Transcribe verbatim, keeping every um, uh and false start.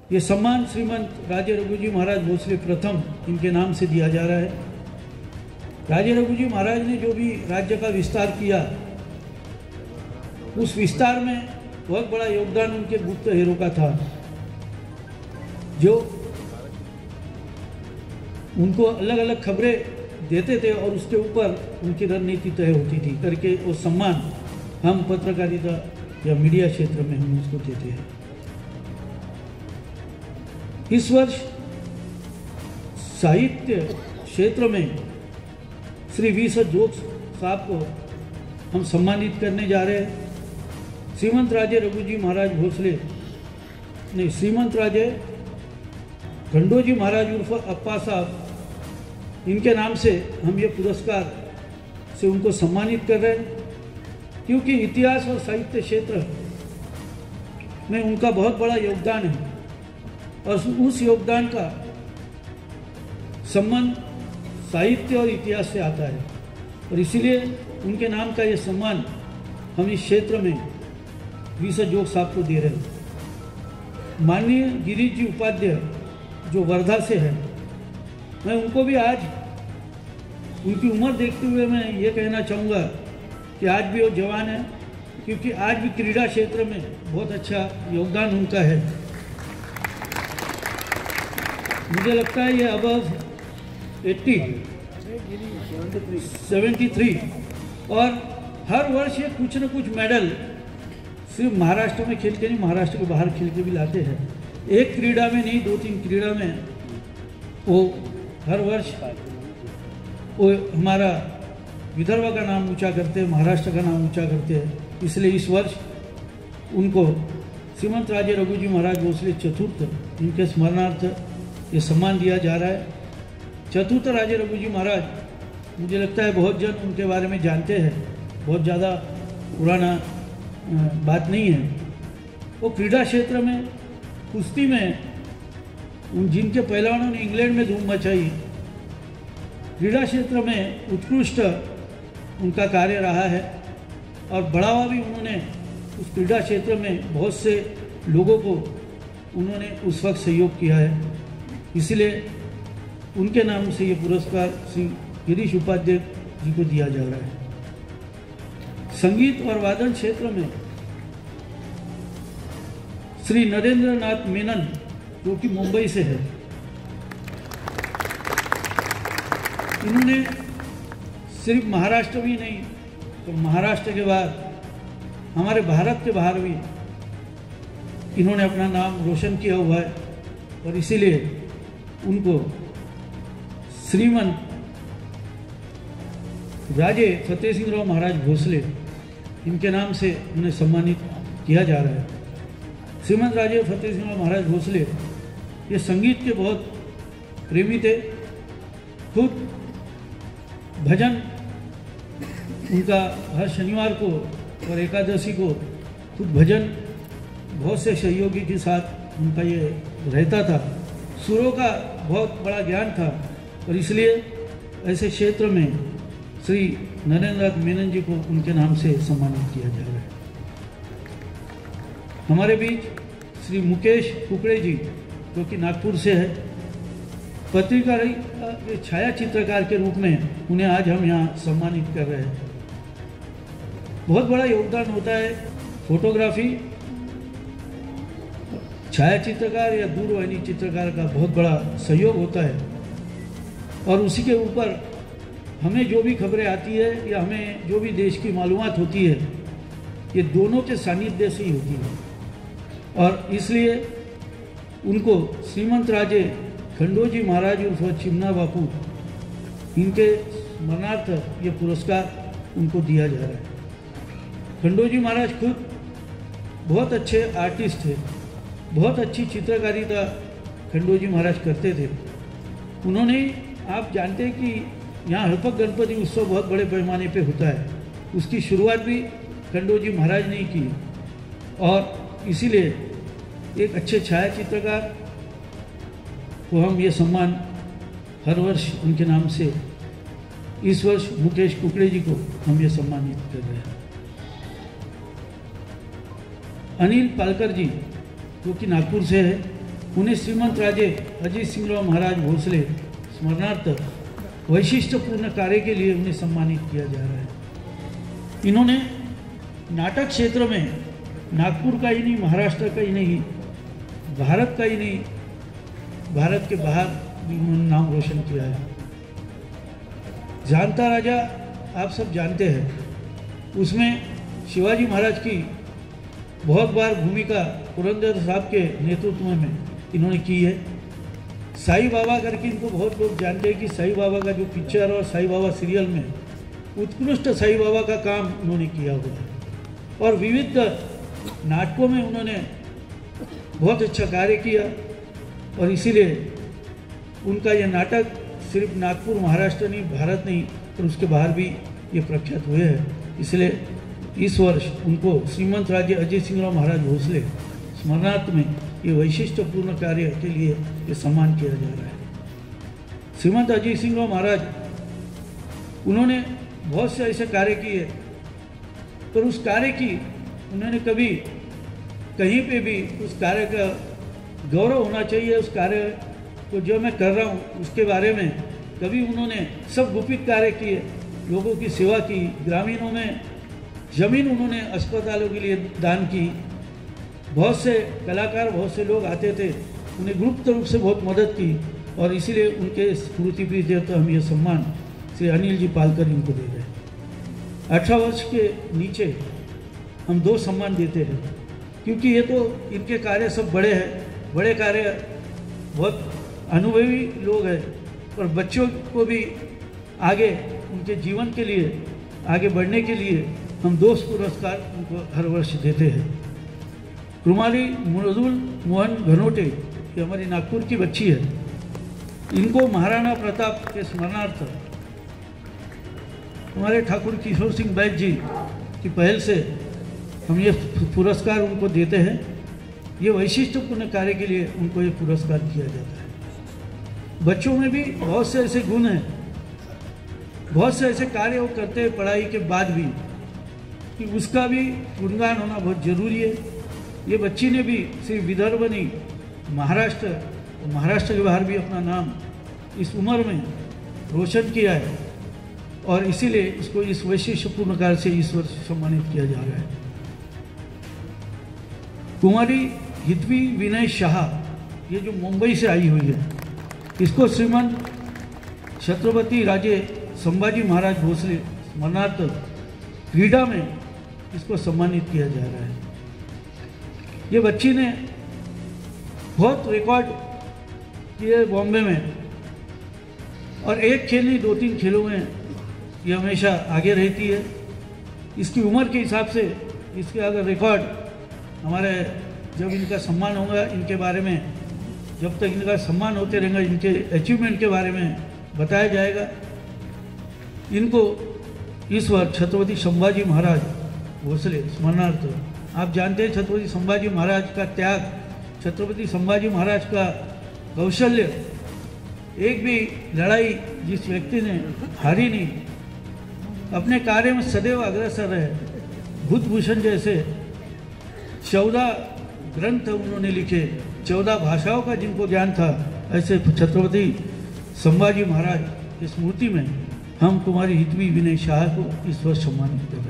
ये सम्मान श्रीमंत राजे रघुजी महाराज भोसले प्रथम इनके नाम से दिया जा रहा है। राजे रघुजी महाराज ने जो भी राज्य का विस्तार किया, उस विस्तार में बहुत बड़ा योगदान उनके गुप्त हेरों का था, जो उनको अलग अलग खबरें देते थे और उसके ऊपर उनकी रणनीति तय होती थी करके वो सम्मान हम पत्रकारिता या मीडिया क्षेत्र में हम उसको देते हैं। इस वर्ष साहित्य क्षेत्र में श्री वी स जोग साहब को हम सम्मानित करने जा रहे हैं। श्रीमंत राजे रघुजी महाराज भोसले नहीं श्रीमंत राजे खंडोजी महाराज उर्फ अप्पा साहब, इनके नाम से हम ये पुरस्कार से उनको सम्मानित कर रहे हैं, क्योंकि इतिहास और साहित्य क्षेत्र में उनका बहुत बड़ा योगदान है और उस योगदान का संबंध साहित्य और इतिहास से आता है, और इसीलिए उनके नाम का ये सम्मान हम इस क्षेत्र में वी स जोग साहब को दे रहे हैं। माननीय गिरीश जी उपाध्याय जो वर्धा से है, मैं उनको भी आज उनकी उम्र देखते हुए मैं ये कहना चाहूँगा कि आज भी वो जवान है, क्योंकि आज भी क्रीड़ा क्षेत्र में बहुत अच्छा योगदान उनका है। मुझे लगता है ये अबव एट्टी सेवेंटी थ्री और हर वर्ष ये कुछ न कुछ मेडल सिर्फ महाराष्ट्र में खेल के नहीं, महाराष्ट्र के बाहर खेल के भी लाते हैं। एक क्रीड़ा में नहीं, दो तीन क्रीड़ा में वो हर वर्ष वो हमारा विदर्भ का नाम ऊंचा करते हैं, महाराष्ट्र का नाम ऊंचा करते हैं। इसलिए इस वर्ष उनको श्रीमंत राजे रघुजी महाराज भोसले चतुर्थ इनके स्मरणार्थ ये सम्मान दिया जा रहा है। चतुर्थ राजे रघुजी महाराज मुझे लगता है बहुत जन उनके बारे में जानते हैं, बहुत ज़्यादा पुराना बात नहीं है। वो क्रीड़ा क्षेत्र में कुश्ती में उन जिनके पहलवानों ने इंग्लैंड में धूम मचाई, क्रीड़ा क्षेत्र में उत्कृष्ट उनका कार्य रहा है और बढ़ावा भी उन्होंने उस क्रीड़ा क्षेत्र में बहुत से लोगों को उन्होंने उस वक्त सहयोग किया है। इसलिए उनके नाम से ये पुरस्कार श्री गिरीश उपाध्याय जी को दिया जा रहा है। संगीत और वादन क्षेत्र में श्री नरेंद्र नाथ मेनन जो कि मुंबई से है, इन्होंने सिर्फ महाराष्ट्र भी नहीं तो महाराष्ट्र के बाद हमारे भारत के बाहर भी इन्होंने अपना नाम रोशन किया हुआ है, और इसीलिए उनको श्रीमंत राजे फतेह सिंह राव महाराज भोसले इनके नाम से उन्हें सम्मानित किया जा रहा है। श्रीमंत राजे फतेह सिंह राव महाराज भोसले ये संगीत के बहुत प्रेमी थे। खुद भजन उनका हर शनिवार को और एकादशी को खुद भजन बहुत से सहयोगी के साथ उनका ये रहता था। सुरों का बहुत बड़ा ज्ञान था और इसलिए ऐसे क्षेत्र में श्री नरेंद्र नाथ मेनन जी को उनके नाम से सम्मानित किया जा रहा है। हमारे बीच श्री मुकेश कुकड़े जी जो कि नागपुर से है, पत्रिका छाया चित्रकार के रूप में उन्हें आज हम यहाँ सम्मानित कर रहे हैं। बहुत बड़ा योगदान होता है फोटोग्राफी, छाया चित्रकार या दूरवाहिनी चित्रकार का बहुत बड़ा सहयोग होता है, और उसी के ऊपर हमें जो भी खबरें आती है या हमें जो भी देश की मालूमात होती है ये दोनों के सानिध्य से ही होती है। और इसलिए उनको श्रीमंत राजे खंडोजी महाराज उर्फ चिमना बापू इनके स्मरणार्थ ये पुरस्कार उनको दिया जा रहा है। खंडोजी महाराज खुद बहुत अच्छे आर्टिस्ट थे, बहुत अच्छी चित्रकारिता खंडोजी महाराज करते थे। उन्होंने, आप जानते हैं कि यहाँ हड़पक गणपति उत्सव बहुत बड़े पैमाने पे होता है, उसकी शुरुआत भी खंडोजी महाराज ने की, और इसीलिए एक अच्छे छाया चित्रकार को हम ये सम्मान हर वर्ष उनके नाम से, इस वर्ष मुकेश कुकड़े जी को हम ये सम्मानित कर रहे हैं। अनिल पालकर जी जो कि नागपुर से है, उन्हें श्रीमंत राजे अजीत सिंह महाराज भोसले स्मरणार्थ वैशिष्ट्यपूर्ण कार्य के लिए उन्हें सम्मानित किया जा रहा है। इन्होंने नाटक क्षेत्र में नागपुर का ही नहीं, महाराष्ट्र का ही नहीं, भारत का ही नहीं, भारत के बाहर भी उन्होंने नाम रोशन किया है। जानता राजा आप सब जानते हैं, उसमें शिवाजी महाराज की बहुत बार भूमिका पुरंदर साहब के नेतृत्व में इन्होंने की है। साईं बाबा करके इनको बहुत लोग जानते हैं कि साईं बाबा का जो पिक्चर और साईं बाबा सीरियल में उत्कृष्ट साईं बाबा का काम उन्होंने किया हुआ है और विविध नाटकों में उन्होंने बहुत अच्छा कार्य किया और इसीलिए उनका यह नाटक सिर्फ नागपुर महाराष्ट्र नहीं, भारत नहीं, पर उसके बाहर भी ये प्रख्यात हुए हैं। इसलिए इस वर्ष उनको श्रीमंत राजे अजय सिंह महाराज भोसले स्मरणार्थ में ये वैशिष्ट्यपूर्ण कार्य के लिए ये सम्मान किया जा रहा है। श्रीमंत अजय सिंह महाराज उन्होंने बहुत से ऐसे कार्य किए, पर उस कार्य की उन्होंने कभी कहीं पे भी उस कार्य का गौरव होना चाहिए, उस कार्य को जो मैं कर रहा हूँ उसके बारे में कभी उन्होंने सब गुपित कार्य किए, लोगों की सेवा की, ग्रामीणों में ज़मीन उन्होंने अस्पतालों के लिए दान की। बहुत से कलाकार, बहुत से लोग आते थे, उन्हें गुप्त रूप से बहुत मदद की और इसीलिए उनके स्मृति प्रीति तो हम ये सम्मान श्री अनिल जी पालकर इनको दे रहे हैं। अठारह वर्ष के नीचे हम दो सम्मान देते हैं क्योंकि ये तो इनके कार्य सब बड़े हैं, बड़े कार्य, बहुत अनुभवी लोग हैं, और बच्चों को भी आगे उनके जीवन के लिए आगे बढ़ने के लिए हम दो पुरस्कार उनको हर वर्ष देते हैं। कुमारी मृदुल मोहन घनोटे, ये हमारी नागपुर की बच्ची है, इनको महाराणा प्रताप के स्मरणार्थ हमारे ठाकुर किशोर सिंह बैद जी की पहल से हम ये पुरस्कार उनको देते हैं। ये वैशिष्ट्यपूर्ण कार्य के लिए उनको ये पुरस्कार किया जाता है। बच्चों में भी बहुत से ऐसे गुण हैं, बहुत से ऐसे कार्य वो करते हैं पढ़ाई के बाद भी, कि उसका भी गुणगान होना बहुत ज़रूरी है। ये बच्ची ने भी सिर्फ विदर्भ नहीं, महाराष्ट्र, महाराष्ट्र के बाहर भी अपना नाम इस उम्र में रोशन किया है और इसीलिए इसको इस वैशिष्ट्यपूर्ण कार्य से इस वर्ष सम्मानित किया जा रहा है। कुमारी हितवी विनय शाह, ये जो मुंबई से आई हुई है, इसको श्रीमंत छत्रपति राजे संभाजी महाराज भोसले स्मरणार्थ क्रीड़ा में इसको सम्मानित किया जा रहा है। ये बच्ची ने बहुत रिकॉर्ड किए बॉम्बे में और एक खेल नहीं, दो तीन खेलों में ये हमेशा आगे रहती है। इसकी उम्र के हिसाब से इसके अगर रिकॉर्ड हमारे जब इनका सम्मान होगा, इनके बारे में जब तक इनका सम्मान होते रहेगा, इनके अचीवमेंट के बारे में बताया जाएगा। इनको इस वर्ष छत्रपति संभाजी महाराज भोसले स्मरणार्थ, आप जानते हैं छत्रपति संभाजी महाराज का त्याग, छत्रपति संभाजी महाराज का कौशल्य, एक भी लड़ाई जिस व्यक्ति ने हारी नहीं, अपने कार्य में सदैव अग्रसर रहे। बुद्धभूषण जैसे चौदह ग्रंथ उन्होंने लिखे, चौदह भाषाओं का जिनको ज्ञान था, ऐसे छत्रपति संभाजी महाराज की स्मृति में हम कुमारी हितवी विनय शाह को इस वर्ष सम्मानित कर रहे हैं।